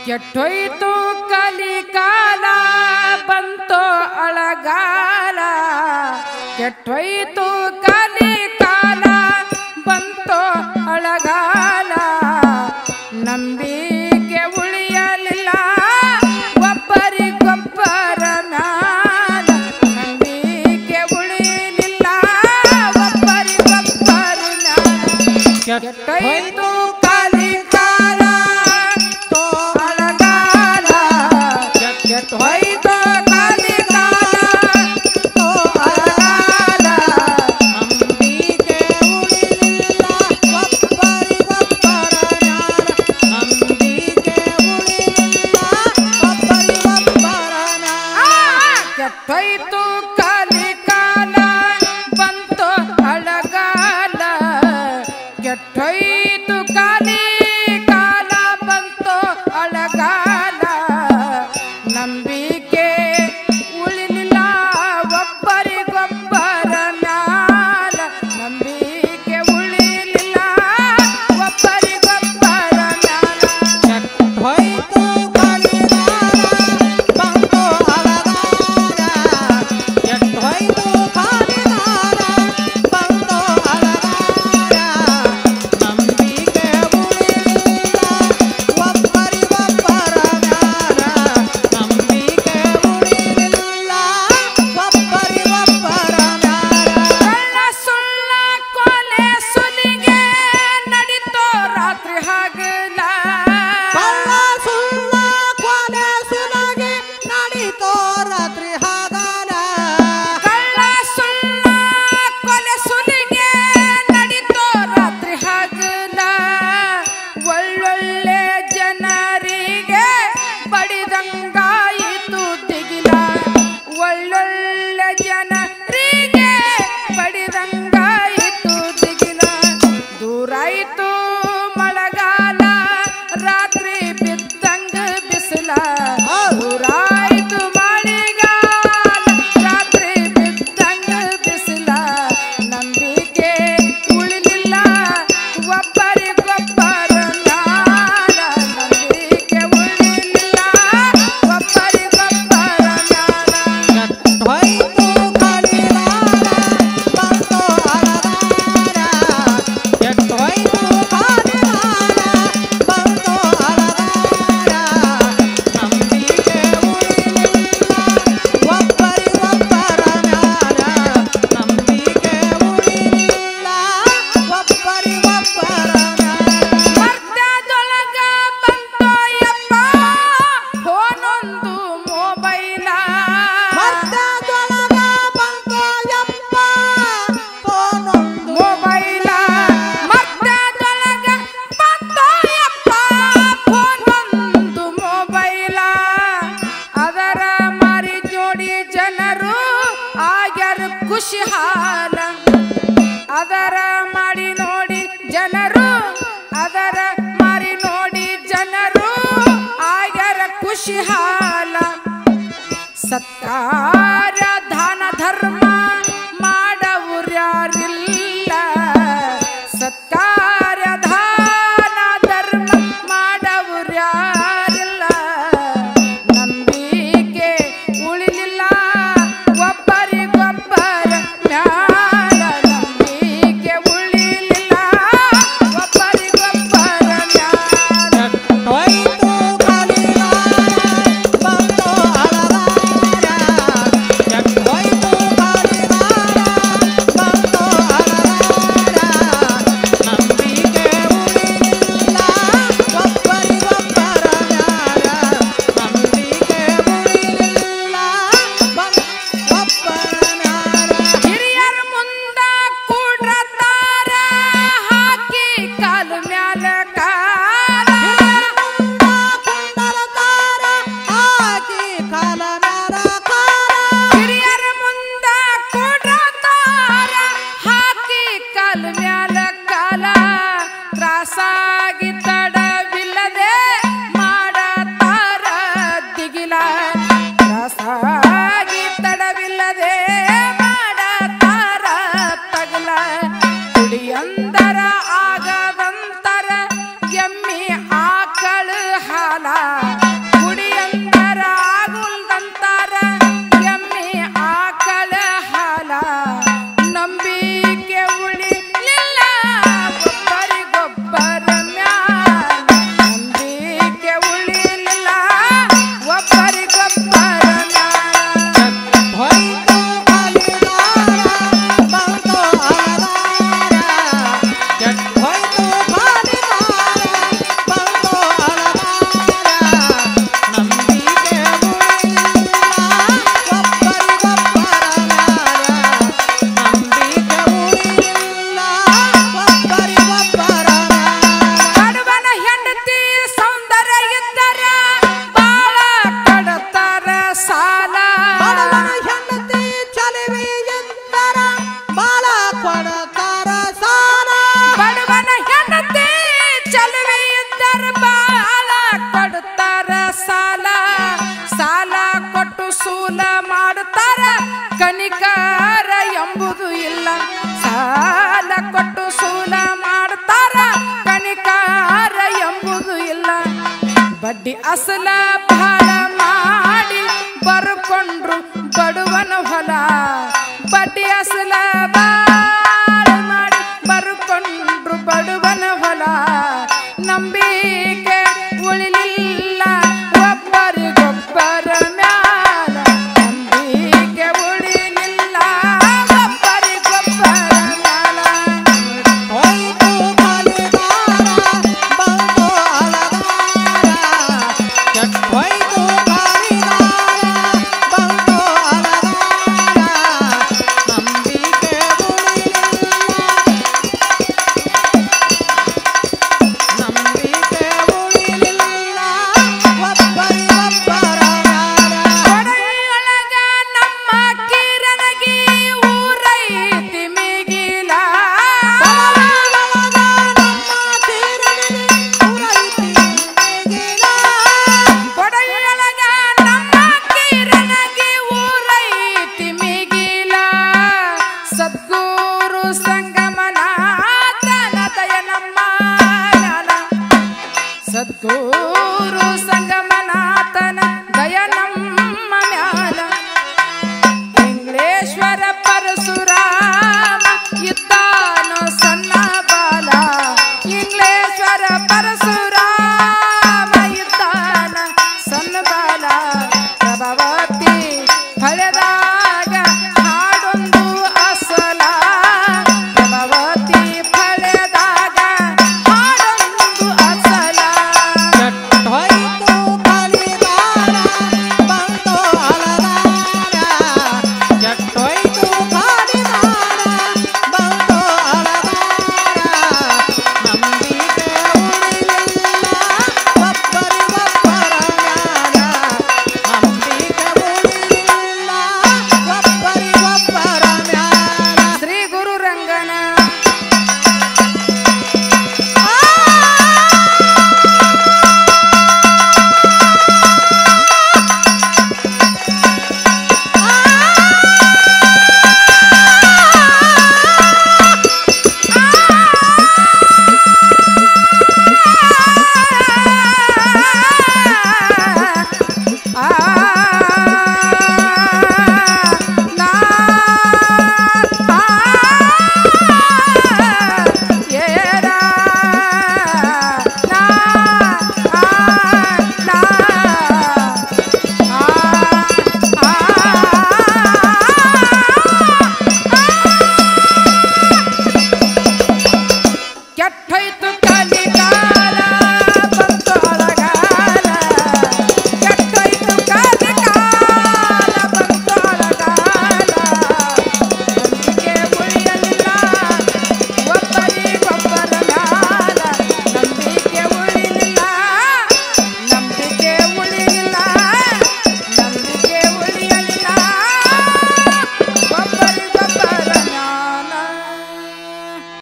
ಕೆಟ್ಟೋಯ್ತು ಕಲಿಕಾಲ ಬಂತೋ ಅಳಗಾಲ ಕೆಟ್ಟೋಯ್ತು ಕಲಿಕಾಲ ಬಂತೋ ಅಳಗಾಲ ನಂಬಿಕೆ ಉಳಿಯಲಿಲ್ಲ ಒಬ್ಬರಿಗೊಬ್ಬರ ಮ್ಯಾಲ ನಂಬಿಕೆ ಉಳಿಯಲಿಲ್ಲ ಒಬ್ಬರಿಗೊಬ್ಬರ ಮ್ಯಾಲ ಕೆಟ್ಟೋಯ್ತು ಕಲಿಕಾಲ ತೋ ಅಳಗಾಲ ಕೆಟ್ಟೋಯ್ತು ಕಲಿಕಾಲ ತೋ ಅಳಗಾಲ ನಂಬಿಕೆ ಉಳಿಲಿಲ್ಲ ಒಬ್ಬರಿಗೊಬ್ಬರ ಮ್ಯಾಲ ನಂಬಿಕೆ ಉಳಿಲಿಲ್ಲ ಒಬ್ಬರಿಗೊಬ್ಬರ ಮ್ಯಾಲ ಕೆಟ್ಟೋಯ್ತು ಕಲಿಕಾಲ ಬಂತು ಅಳಗಾಲ ಕೆಟ್ಟೋಯ್ತು ಕಲಿಕಾಲ ಬಂತು ಅಳಗಾಲ ನಂಬಿಕೆ ಉಳಿಲಿಲ್ಲ ಒಬ್ಬರಿಗೊಬ್ಬರ ಮ್ಯಾಲ ನಂಬಿಕೆ ಉಳಿಲಿಲ್ಲ ಒಬ್ಬರಿಗೊಬ್ಬರ ಮ್ಯಾಲ ಕೆಟ್ಟೋಯ್ತು ಕಲಿಕಾಲ ಬಂತು ಅಳಗಾಲ ಕೆಟ್ಟೋಯ್ತು ಕಲಿಕಾಲ ಬಂತು ಅಳಗಾಲ ನಂಬಿಕೆ ಉಳಿಲಿಲ್ಲ ಒಬ್ಬರಿಗೊಬ್ಬರ ಮ್ಯಾಲ ನಂಬಿಕೆ ಉಳಿಲಿಲ್ಲ ಒಬ್ಬರಿಗೊಬ್ಬರ ಮ್ಯಾಲ ಕಳ್ಳ ಸುಳ್ಳ ಕೊಲೆ ಸುಲಿಗೆ ನಡೀತೋ ರಾತ್ರಿ ಹಗಲ ಕಳ್ಳ ಸುಳ್ಳ ಕೊಲೆ ಸುಲಿಗೆ ನಡೀತೋ ರಾತ್ರಿ ಹಗಲ ಕಳ್ಳ ಸುಳ್ಳ ಕೊಲೆ ಸುಲಿಗೆ ನಡೀತೋ ರಾತ್ರಿ ಹಗಲ ಒಳ್ಳೊಳ್ಳೆ ಜನರಿಗೆ ಬಡಿದಂಗಾಯಿತು ದಿಗಿಲ ಒಳ್ಳೊಳ್ಳೆ ಜನರಿಗೆ ಬಡಿದಂಗಾಯಿತು ದಿಗಿಲ ದೂರಾಯಿತು ಮಳೆಗಾಲ ರಾತ್ರಿ ಬಿದ್ದಂಗ ಬಿಸಿಲ ದೂರಾಯಿತು ಮಳೆಗಾಲ ರಾತ್ರಿ ಬಿದ್ದಂಗ ಬಿಸಿಲ ನಂಬಿಕೆ ಉಳಿಲಿಲ್ಲ ಒಬ್ಬರಿಗೊಬ್ಬರ ಮ್ಯಾಲ ನಂಬಿಕೆ ಉಳಿಲಿಲ್ಲ ಒಬ್ಬರಿಗೊಬ್ಬರ ಮ್ಯಾಲ ಕೆಟ್ಟೋಯ್ತು ಕಲಿಕಾಲ ಬಂತು ಅಳಗಾಲ ಕೆಟ್ಟೋಯ್ತು ಕಲಿಕಾಲ ಬಂತು ಅಳಗಾಲ ನಂಬಿಕೆ ಉಳಿಲಿಲ್ಲ ಒಬ್ಬರಿಗೊಬ್ಬರ ಮ್ಯಾಲ ನಂಬಿಕೆ ಉಳಿಲಿಲ್ಲ ಒಬ್ಬರಿಗೊಬ್ಬರ ಮ್ಯಾಲ ಮರ್ತ್ಯದೊಳಗ ಬಂತೋ ಯಪ್ಪ ಫೋನೊಂದು ಮೊಬೈಲ ಮರ್ತ್ಯದೊಳಗ ಬಂತು ಯಪ್ಪ ಫೋನೊಂದು ಮೊಬೈಲ ಮರ್ತ್ಯದೊಳಗ ಬಂತೋ ಯಪ್ಪ ಫೋನೊಂದು ಮೊಬೈಲ ಅದರ ಮಾರಿ ಜೋಡಿ ಜನರು ಆಗ್ಯಾರ ಖುಷಿ ಹಾಲ ಅದರ ಮಾಡಿ ನೋಡಿ ಜನರು ಅದರ ಮಾರಿ ನೋಡಿ ಜನರು ಆಗ್ಯಾರ ಖುಷಿ ಹಾಲ ಸತ್ಕಾರ ದಾನ ಧರ್ಮ ಮಾಡವ್ರ್ಯಾರಿಲ್ಲ ಸತ್ಕಾರ ದಾನ ಧರ್ಮ ಮಾಡವ್ರ್ಯಾರಿಲ್ಲ ನಂಬಿಕೆ ಉಳಿಲಿಲ್ಲ ಒಬ್ಬರಿಗೊಬ್ಬರ ಮ್ಯಾಲ ನಂಬಿಕೆ ಉಳಿಲಿಲ್ಲ ಒಬ್ಬರಿಗೊಬ್ಬರ ಮ್ಯಾಲ ಕೆಟ್ಟೋಯ್ತು ಕಲಿಕಾಲ ಬಂತು ಅಳಗಾಲ ಬಡ್ಡಿ ಅಸಲ ಬಹಳ ಮಾಡಿ ಬರ್ಕೊಂಡ್ರು ಬಡವನ ಹೊಲ ಬಡ್ಡಿ ಅಸಲ ಬಾಳ ಮಾಡಿ ಬರ್ಕೊಂಡ್ರು ಬಡವನ ಹೊಲ ನಂಬಿಕೆ ಉಳಿಲಿಲ್ಲ ಒಬ್ಬರಿಗೊಬ್ಬರ ಮ್ಯಾಲ ನಂಬಿಕೆ ಉಳಿಲಿಲ್ಲ ಒಬ್ಬರಿಗೊಬ್ಬರ ಮ್ಯಾಲ ಹೋಯ್ತು ಕಾಲಿಗಾರ ಬಂತು ಅಲಗಾರ ಕೆಟ್ಟ ಹೋಯ್ತು ಕಾಲಿಗಾರ ಬಂತು ಅಲಗಾರ ನಂಬಿಕೆ ಉಳಿಲಿಲ್ಲ ನಂಬಿಕೆ ಉಳಿಲಿಲ್ಲ ಒಬ್ಬರಿಗೊಬ್ಬರ ಮ್ಯಾಲ ಕೊಡೆಯೊಳಗ ನಮ್ಮ ಕಿರಣಗಿ ಊರೈತಿ ಮಿಗಿಲ ಕೊಡೆಯೊಳಗ ನಮ್ಮ ಕಿರಣಗಿ ಊರೈತಿ ಮಿಗಿಲ ಸದ್ಗುರು ಸಂಗಮನಾಥನ ದಯ ನಮ್ಮ ಮ್ಯಾಲ ಸದ್ಗುರು ಸಂಗಮನಾಥನ ದಯ ನಮ್ಮ